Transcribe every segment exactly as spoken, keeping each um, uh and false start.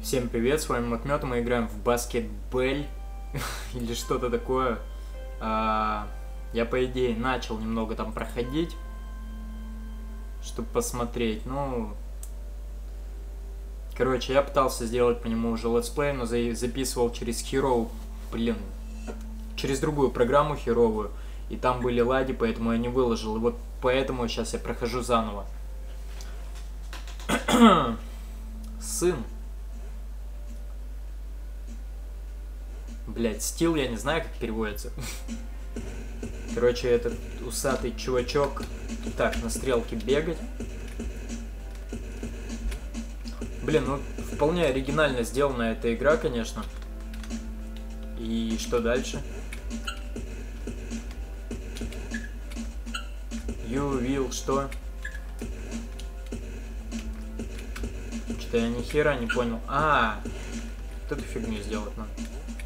Всем привет, с вами Макмёд, и мы играем в баскетболь или что-то такое. А, я, по идее, начал немного там проходить, чтобы посмотреть. Ну, короче, я пытался сделать по нему уже летсплей, но за записывал через херовую, блин, через другую программу херовую, и там были лаги, поэтому я не выложил. И вот поэтому сейчас я прохожу заново. Сын. Блять, стил я не знаю, как переводится. Короче, этот усатый чувачок. Так, на стрелке бегать. Блин, ну вполне оригинально сделана эта игра, конечно. И что дальше? You will что? Что-то я ни хера не понял. А, вот эту фигню сделать надо.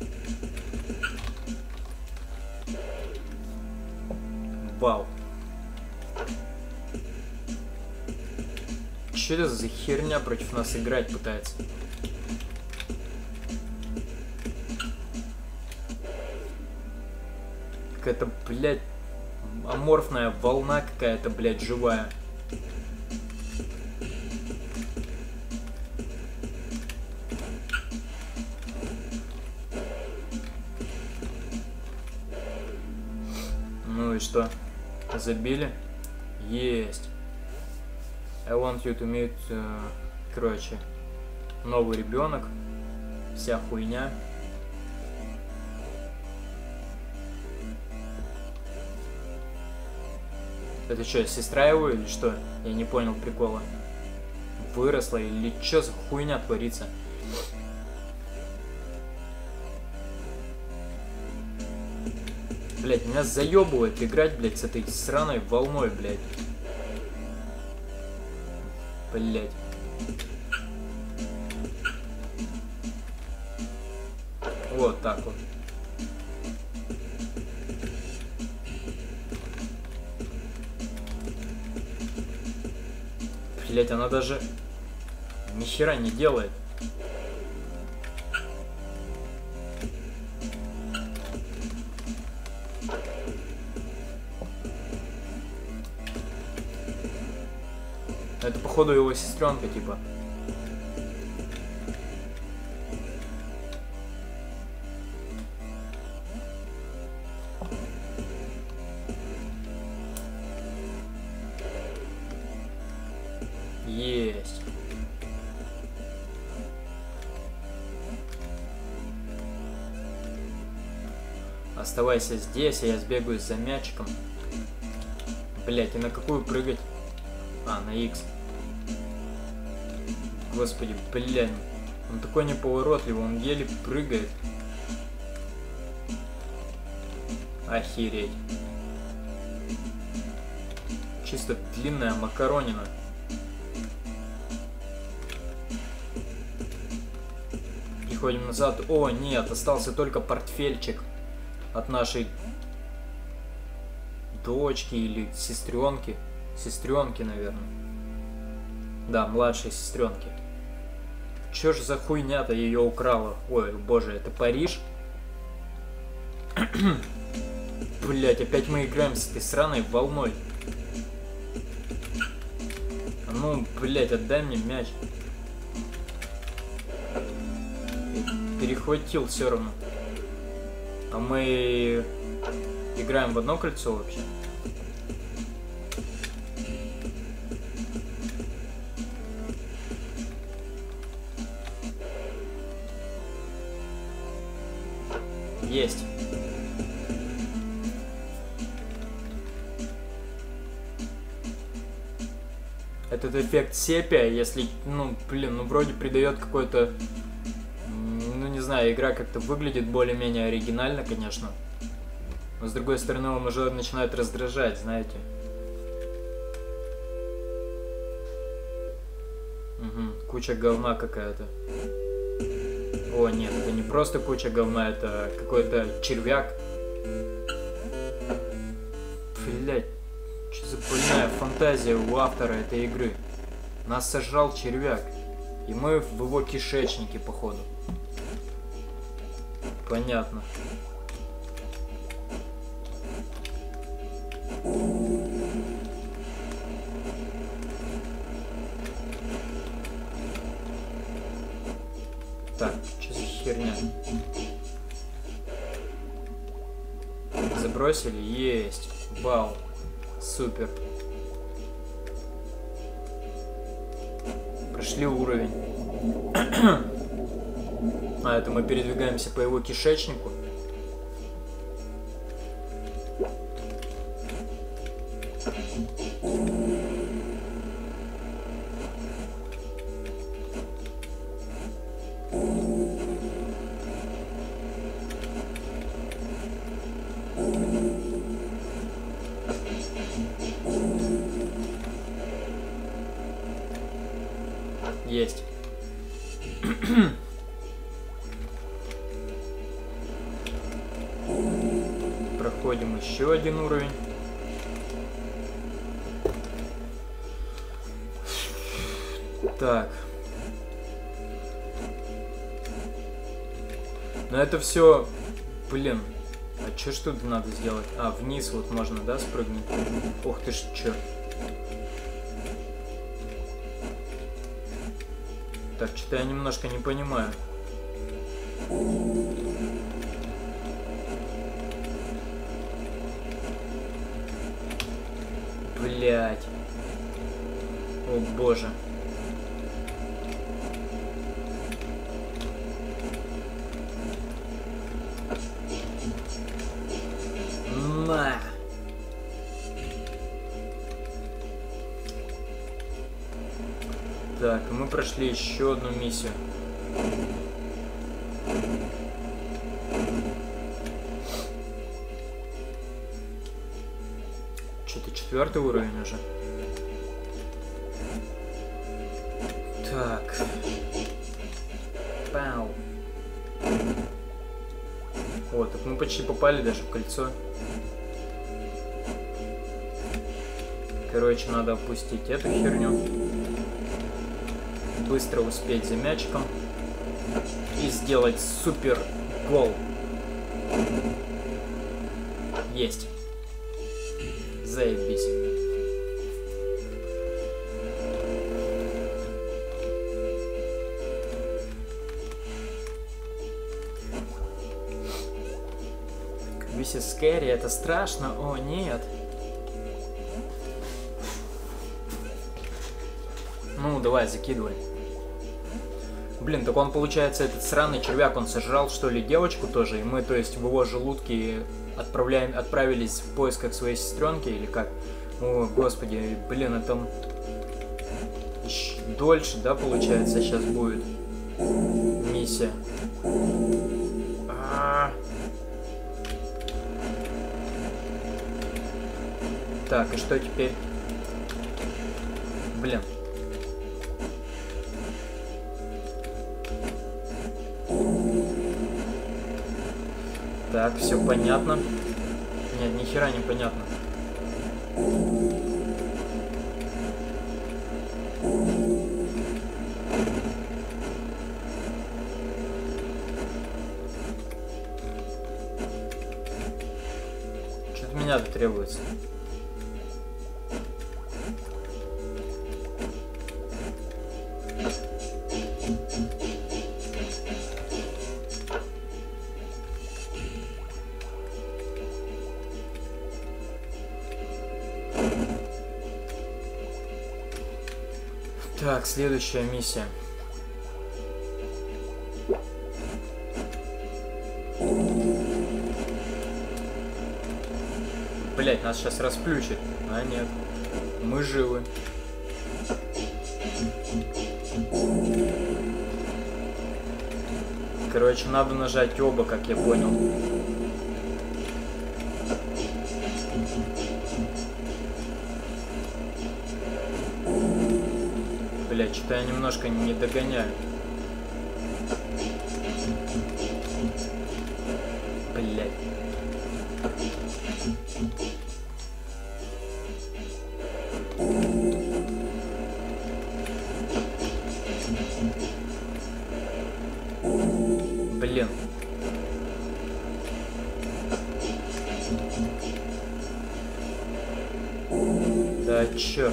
Вау. Что это за херня против нас играть пытается? Какая-то, блядь, аморфная волна какая-то, блядь, живая. Ну и что? Забили? Есть. I want you to meet... Uh, короче, новый ребенок. Вся хуйня. Это что, сестра его или что? Я не понял прикола. Выросла или что за хуйня творится? Блять, меня заебывает играть, блять, с этой сраной волной, блять. Блять. Вот так вот. Блять, она даже ни хера не делает. Это, походу, его сестренка, типа. Есть. Оставайся здесь, а я сбегаю за мячиком. Блять, и на какую прыгать? А, на X. Господи, блядь. Он такой неповоротливый, он еле прыгает. Охереть. Чисто длинная макаронина. Переходим назад. О, нет, остался только портфельчик от нашей дочки или сестренки. Сестренки, наверное. Да, младшей сестренки. Чё ж за хуйня-то ее украла? Ой, боже, это Париж? Блять, опять мы играем с этой сраной волной. Ну, блять, отдай мне мяч. Перехватил все равно. А мы играем в одно кольцо вообще. Есть. Этот эффект сепия, если, ну, блин, ну вроде придает какой-то, ну не знаю, игра как-то выглядит более-менее оригинально, конечно. Но с другой стороны, он уже начинает раздражать, знаете. Угу, куча говна какая-то. О, нет, это не просто куча говна, это какой-то червяк. Блять, что за больная фантазия у автора этой игры. Нас сожрал червяк. И мы в его кишечнике, походу. Понятно. Так, что за херня? Забросили? Есть. Вау. Супер. Прошли уровень. А, это мы передвигаемся по его кишечнику. Есть. Проходим еще один уровень. Так. Но это все, блин. А что ж тут надо сделать? А, вниз вот можно, да, спрыгнуть? Ох ты ж, черт. Так, что-то я немножко не понимаю. Блять. О боже. На. Так, мы прошли еще одну миссию. Что-то четвертый уровень уже. Так. Пау. О, так мы почти попали даже в кольцо. Короче, надо опустить эту херню. Быстро успеть за мячиком. И сделать супер гол. Есть. Заебись. This is scary, это страшно. О, нет. Ну, давай, закидывай. Блин, так он, получается, этот сраный червяк, он сожрал, что ли, девочку тоже? И мы, то есть, в его желудке отправляем, отправились в поисках своей сестренки, или как? О, господи, блин, это еще дольше, да, получается, сейчас будет миссия. А-а-а. Так, и что теперь? Блин. Так, все понятно. Нет, ни хера не понятно. Что от меня тут требуется? Так, следующая миссия. Блять, нас сейчас расплющит. А нет, мы живы. Короче, надо нажать оба, как я понял. Блять, что-то я немножко не догоняю. Блять. Блин. Да чё?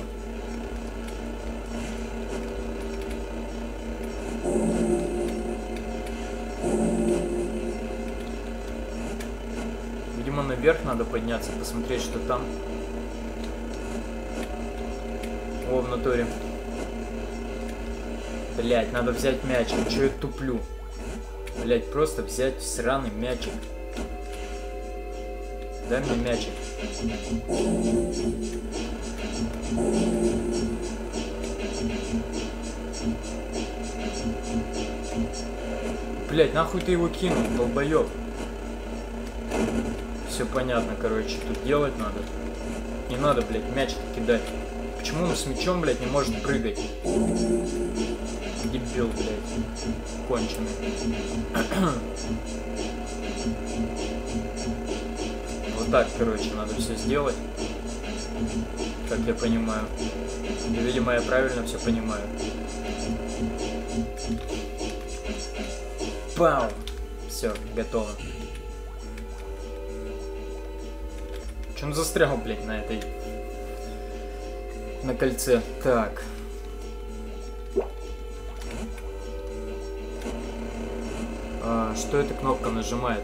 Видимо, наверх надо подняться, посмотреть, что там. О, в натуре. Блять, надо взять мячик. Чё я туплю? Блять, просто взять сраный мячик. Дай мне мячик. Блять, нахуй ты его кинул, долбоёб. Все понятно, короче, тут делать надо. Не надо, блять, мяч кидать. Почему он с мячом, блять, не может прыгать? Дебил, блять. Конченый. Вот так, короче, надо все сделать. Как я понимаю. И, видимо, я правильно все понимаю. Пау! Все, готово. Че он застрял, блядь, на этой... на кольце. Так. А, что эта кнопка нажимает?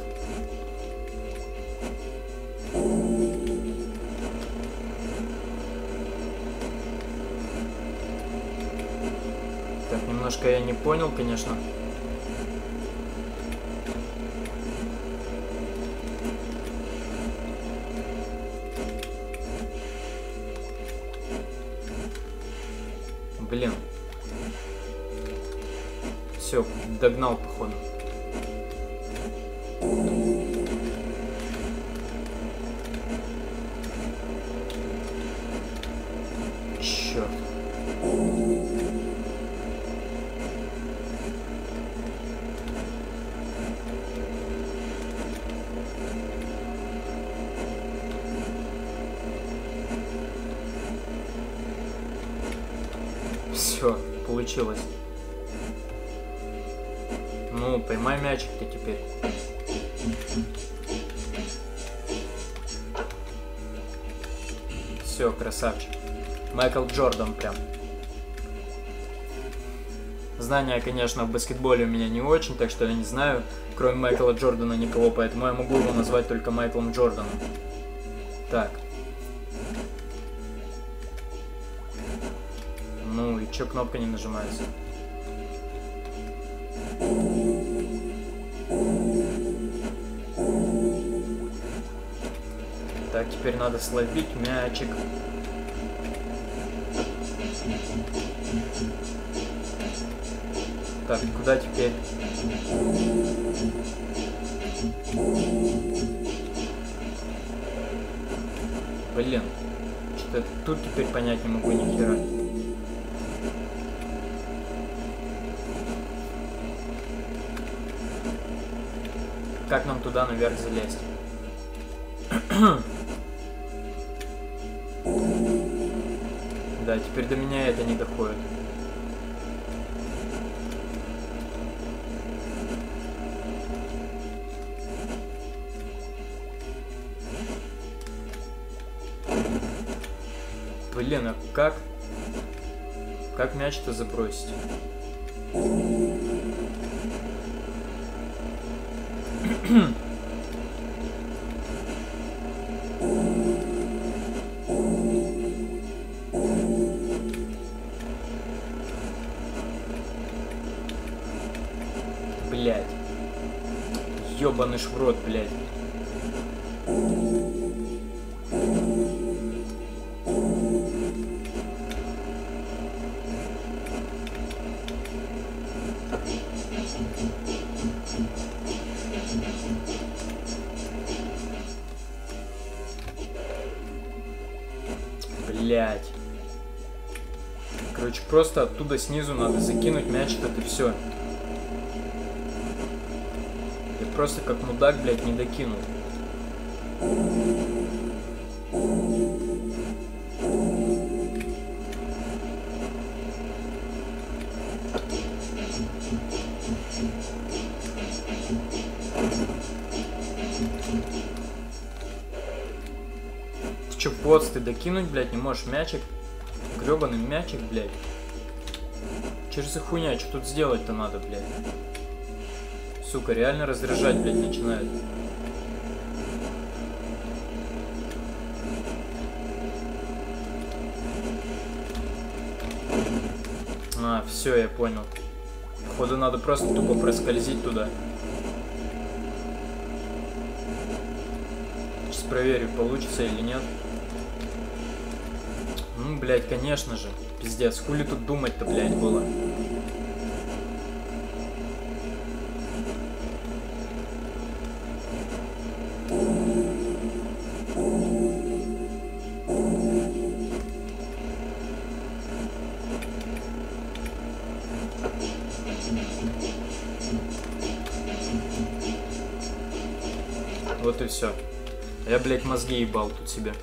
Так, немножко я не понял, конечно. Блин. Все, догнал, походу. Черт. Все, получилось. Ну, поймай мячик-то теперь. Все, красавчик. Майкл Джордан прям. Знания, конечно, в баскетболе у меня не очень, так что я не знаю, кроме Майкла Джордана, никого, поэтому я могу его назвать только Майклом Джорданом. Так. Ну и чё кнопка не нажимается? Так, теперь надо словить мячик. Так, куда теперь? Блин, что-то тут теперь понять не могу ни хера. Как нам туда наверх залезть? Да, теперь до меня это не доходит. Блин, а как? Как мяч-то забросить? Блять. Ёбаный ж в рот, блять. Блять. Короче, просто оттуда снизу надо закинуть мяч, это все. Я просто как мудак, блядь, не докинул. Че, поц, ты докинуть, блядь, не можешь мячик? Гребаный мячик, блядь. Че за хуйня? Что тут сделать-то надо, блядь? Сука, реально раздражать, блядь, начинает. А, все, я понял. Походу, надо просто тупо проскользить туда. Сейчас проверю, получится или нет. Ну, блядь, конечно же. Пиздец, хули тут думать-то, блядь, было. Вот и все. Я, блядь, мозги ебал тут себе.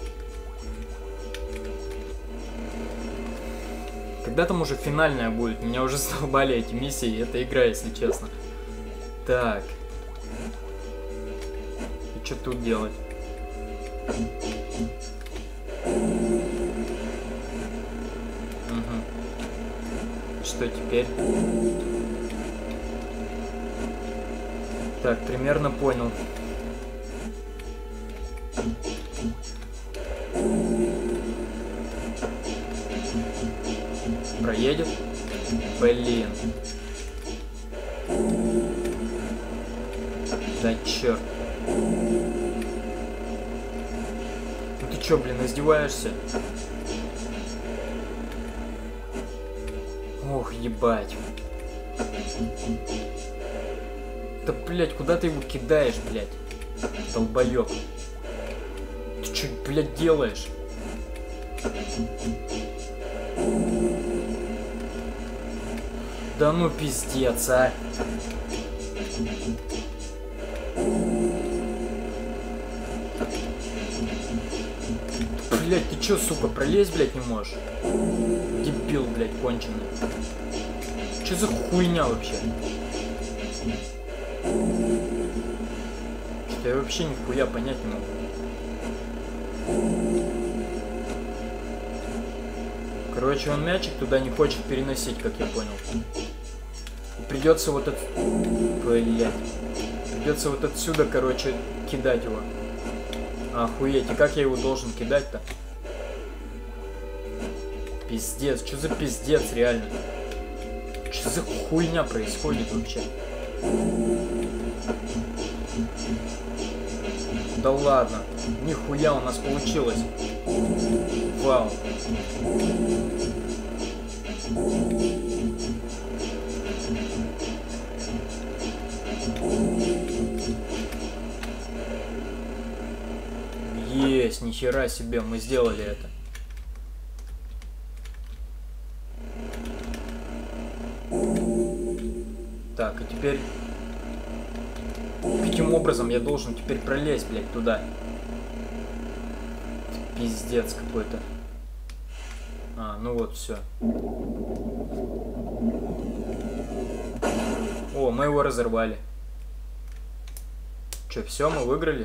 Когда там уже финальная будет? Меня уже задолбали эти миссии, эта игра, если честно. Так. И что тут делать? Угу. Что теперь? Так, примерно понял. Проедет? Блин. Да черт. Ну ты чё, блин, издеваешься? Ох, ебать. Да, блядь, куда ты его кидаешь, блядь? Долбоёб. Ты чё, блядь, делаешь? Да ну пиздец, а. Блядь, ты чё, сука, пролезть, блядь, не можешь? Дебил, блядь, конченый. Чё за хуйня вообще? Что я вообще нихуя понять не могу. Короче, он мячик туда не хочет переносить, как я понял. И придется вот от... Блядь. Придется вот отсюда, короче, кидать его. Охуеть, и как я его должен кидать-то? Пиздец, что за пиздец, реально? Что за хуйня происходит вообще? Да ладно, нихуя у нас получилось. Вау. Есть, нихера себе, мы сделали это. Так, и теперь... Каким образом я должен теперь пролезть, блядь, туда? Пиздец какой-то. А, ну вот, все. О, мы его разорвали. Че, все, мы выиграли?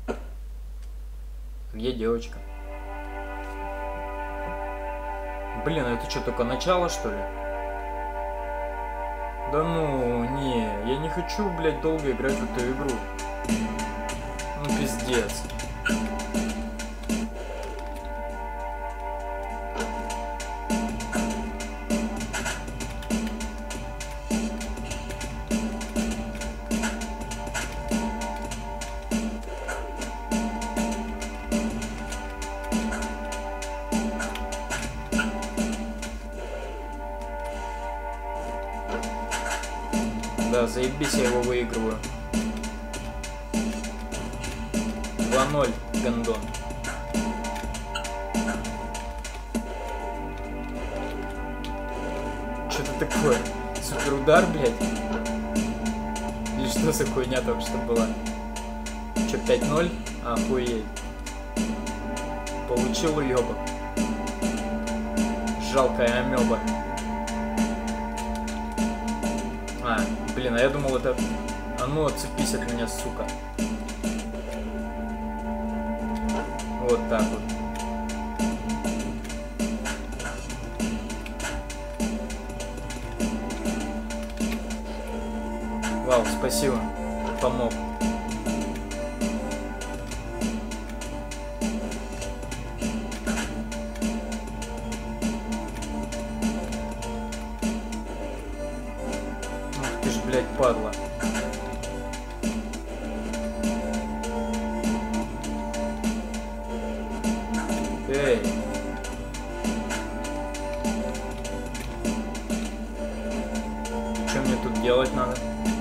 Где девочка? Блин, а это что, только начало, что ли? Да ну, не, я не хочу, блядь, долго играть в эту игру. Ну, пиздец. Да, заебись, я его выигрываю. два ноль, гандон. Что-то такое. Суперудар, блядь? Или что за хуйня только что была? Че, пять ноль? Охуеть. Получил уёбок. Жалкая амеба. А, блин, а я думал это... А ну, отцепись от меня, сука. Вот так вот. Вау, спасибо. Помог. Ах ты ж, блядь, падла. Эй. Что мне тут делать надо?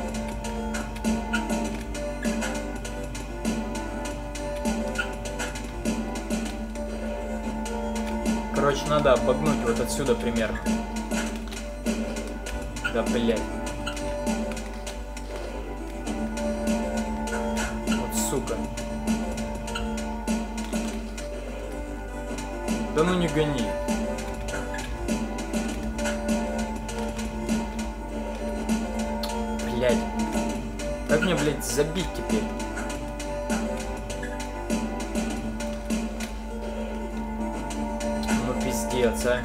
Короче, надо обогнуть вот отсюда примерно. Да, блядь. Вот сука. Да ну не гони. Блядь. Как мне, блядь, забить теперь? Ну пиздец, а.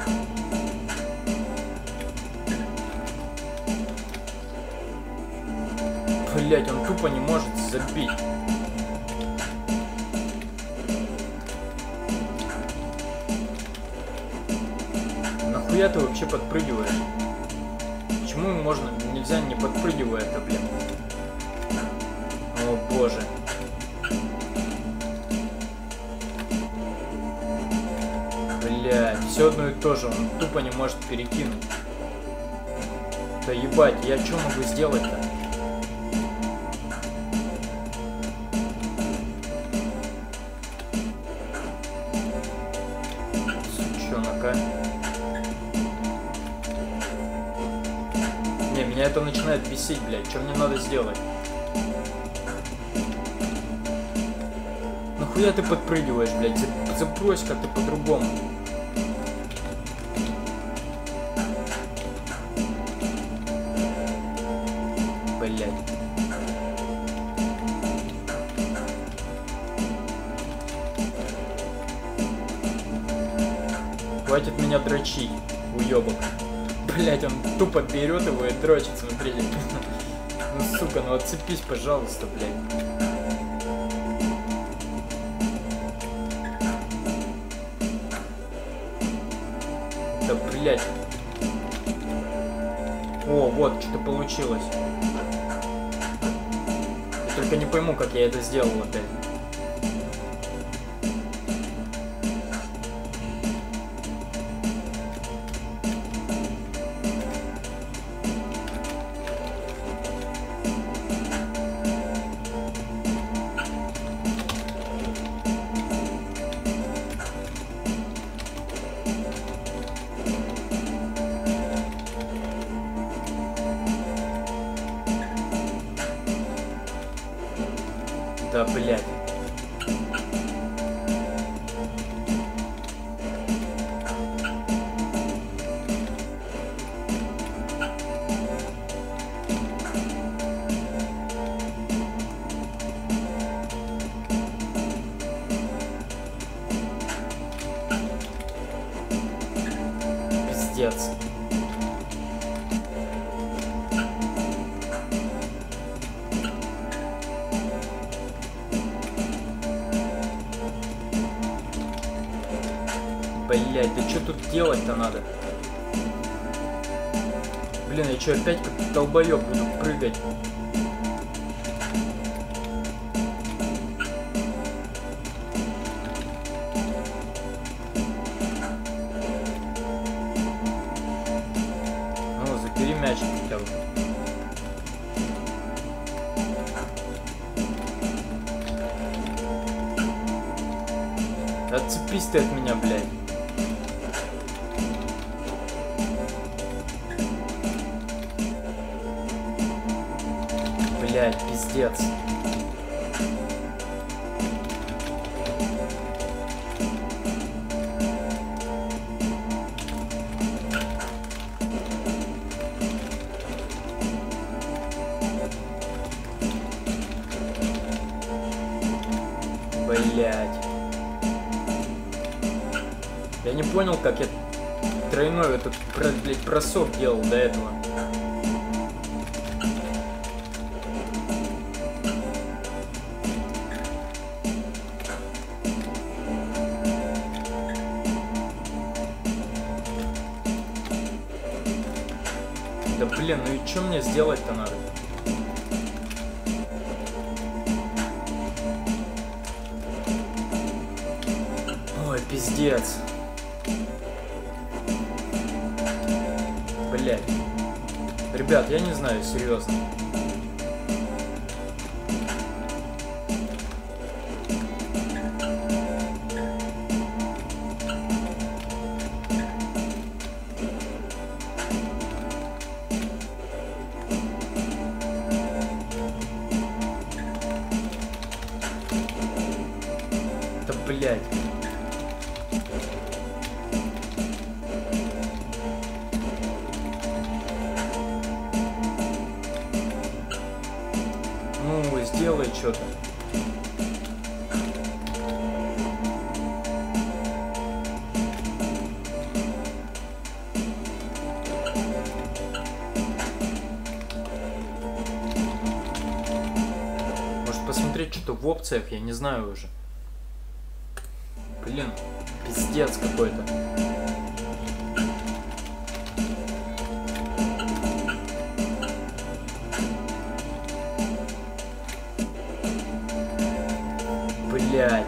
Блядь, он тупо не может забить. Нахуя ты вообще подпрыгиваешь? Почему можно, нельзя не подпрыгивая это, блин? О боже. Блядь, все одно и то же, он тупо не может перекинуть. Да ебать, я что могу сделать-то? Сучонок, а? Не, меня это начинает бесить, блядь. Что мне надо сделать? Нахуя ты подпрыгиваешь, блядь? Забрось как-то по-другому. Блядь. Хватит меня дрочить, уёбок. Блять, он тупо берет его и дрочит, смотрите. Ну сука, ну отцепись, пожалуйста, блядь. Да блять. О, вот, что-то получилось. Я только не пойму, как я это сделал опять. Да, блядь. Пиздец. Блять, да что тут делать-то надо? Блин, я что, опять как долбоёб буду прыгать? Ну, забери мячик хотя бы. Отцепись ты от меня, блядь. Блядь, пиздец. Блядь. Я не понял, как я тройной этот, блядь, бросок делал до этого. блин, ну и что мне сделать-то надо? Ой, пиздец. Блять. Ребят, я не знаю, серьезно. Да блять. Ну, сделай что-то. Может посмотреть что-то в опциях, я не знаю уже. Блин, пиздец какой-то. Блять.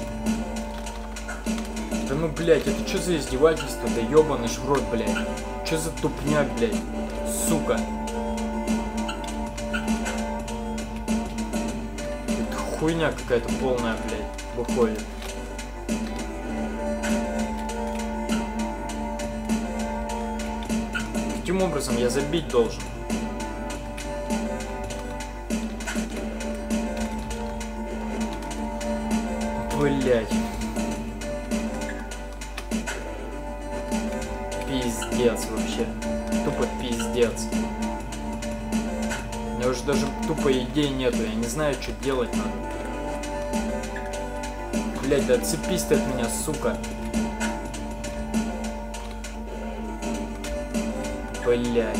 Да ну, блять, это что за издевательство? Да ебаный ж в рот, блять. Что за тупняк, блять? Сука. Это хуйня какая-то полная, блять, выходит. Каким образом я забить должен? Блять. Пиздец вообще. Тупо пиздец. У меня уже даже тупо идей нету. Я не знаю, что делать надо. Блять, да отцепись ты от меня, сука. Блять.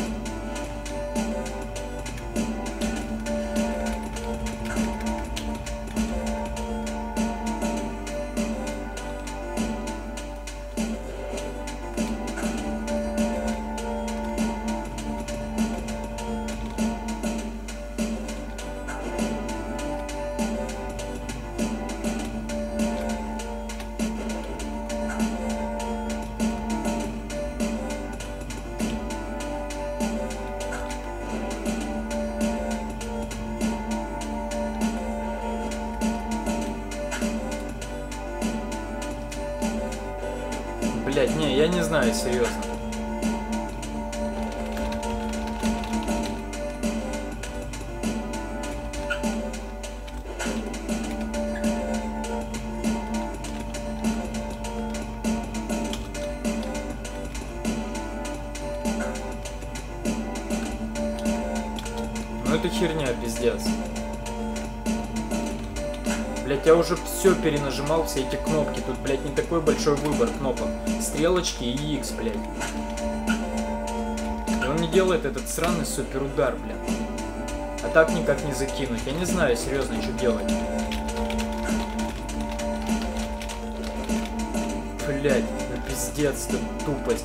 Блять, не, я не знаю, серьезно. Ну это херня, пиздец. Блять, я уже все перенажимал, все эти кнопки. Тут, блять, не такой большой выбор кнопок. Стрелочки и X, блять. И он не делает этот сраный суперудар, блин. А так никак не закинуть. Я не знаю, серьезно, что делать. Блять, ну пиздец, это тупость.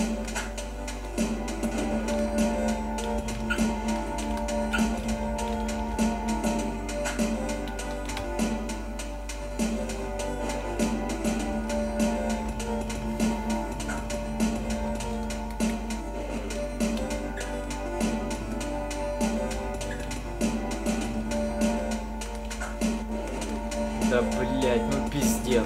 Да, блять, ну пиздец.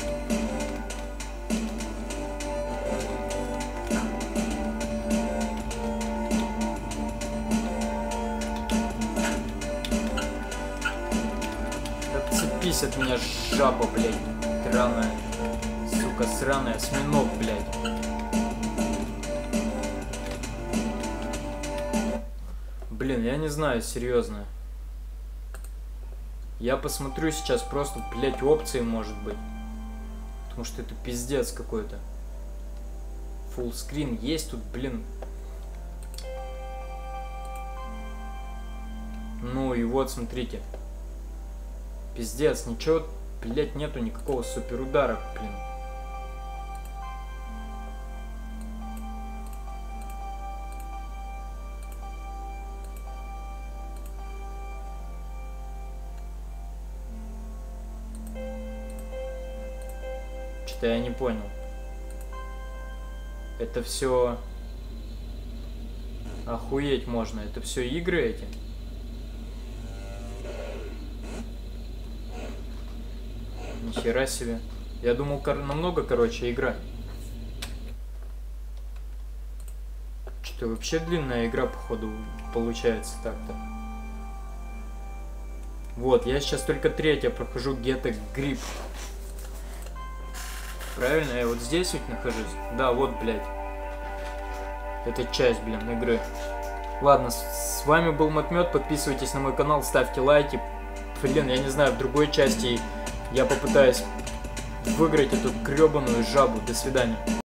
Отцепись от меня, жаба, блять. Сраная. Сука, сраная. Осьминог, блять. Блин, я не знаю, серьезно. Я посмотрю сейчас просто, блять, опции, может быть. Потому что это пиздец какой-то. Full screen есть тут, блин. Ну и вот, смотрите. Пиздец, ничего, блять, нету никакого суперудара, блин. Что-то я не понял. Это все... Охуеть можно. Это все игры эти? Нихера себе. Я думал, кор... намного короче игра. Что вообще длинная игра, походу, получается так-то. Вот, я сейчас только третья прохожу Get a Grip. Правильно? Я вот здесь ведь нахожусь? Да, вот, блядь. Это часть, блин, игры. Ладно, с вами был Матмёт. Подписывайтесь на мой канал, ставьте лайки. Блин, я не знаю, в другой части я попытаюсь выиграть эту гребаную жабу. До свидания.